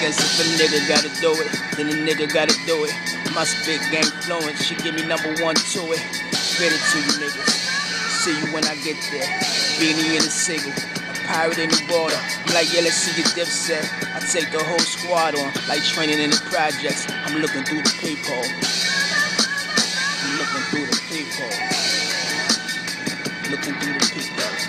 sense. If a nigga gotta do it, then a nigga gotta do it. My spit game flowing, she give me number one to it. Spit it to you niggas. See you when I get there. Beanie in a single, a pirate in the water. I'm like, yeah, let's see your Dipset. I take the whole squad on, like training in the projects. I'm looking through the peephole. I'm looking through the peephole. Looking through the peephole.